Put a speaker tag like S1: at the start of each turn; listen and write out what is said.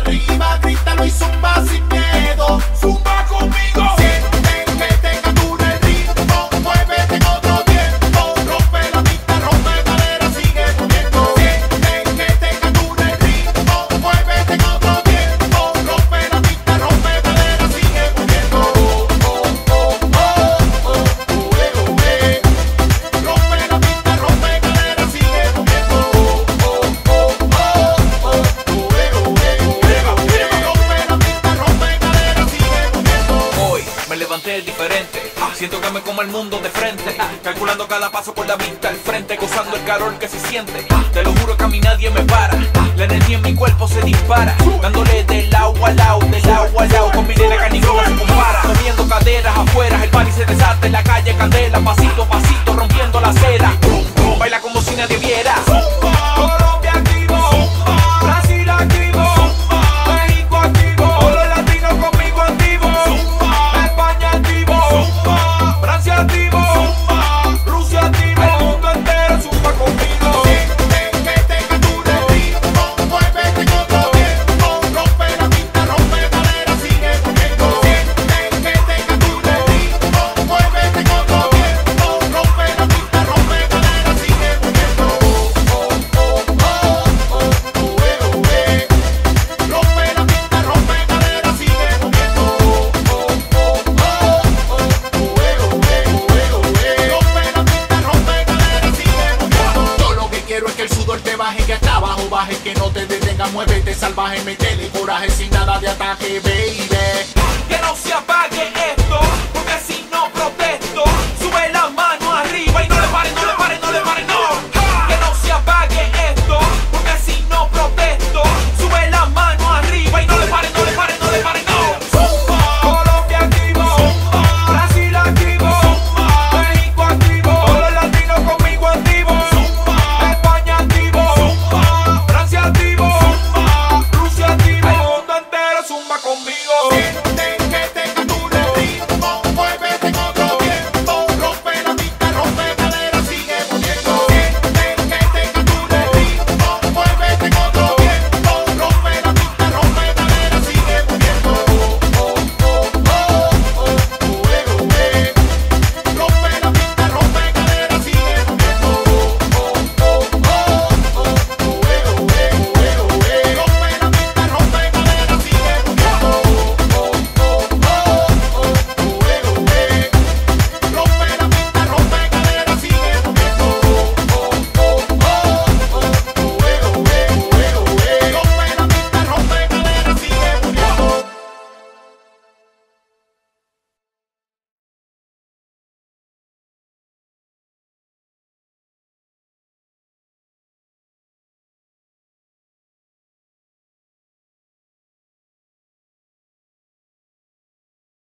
S1: arriba, grítalo y zumba sin miedo. Zumba conmigo. Siente que te captura el ritmo, muévete en otro tiempo. Rompe la pista, rompe cadera, sigue moviendo. Siente que te captura el ritmo, muévete en otro tiempo. Rompe la pista, rompe cadera, sigue moviendo. Rompe la pista, rompe cadera, sigue moviendo.
S2: Hoy me levanté diferente, siento que me como el mundo de frente, calculando cada paso con la vista al frente, gozando el calor que se siente. Te lo juro que a mí nadie me para, la energía en mi cuerpo se dispara, dándole del agua al lado, del agua al lado, con mi nena que ninguna se compara. Moviendo caderas afuera, el party se desata en la calle, candela, pasito a pasito, rompiendo la acera. Baila como si nadie viera. Colombia activo, Brasil activo, México activo, todos los latinos conmigo activo, España activo, Francia activo, Rusia activo, el mundo entero zumba conmigo.
S1: Siente que te captura el ritmo, muévete en otro tiempo. Rompe la pista, rompe cadera, sigue moviendo. Siente que te captura el ritmo, muévete en otro tiempo. Rompe la pista, rompe cadera, sigue moviendo. Rompe la pista, rompe cadera, sigue moviendo. Rompe la pista, rompe cadera, sigue moviendo. Yo lo que quiero es que el sudor te baje, que hasta abajo baje, que no te detenga, muévete salvaje, métele coraje sin nada de ataque, baby.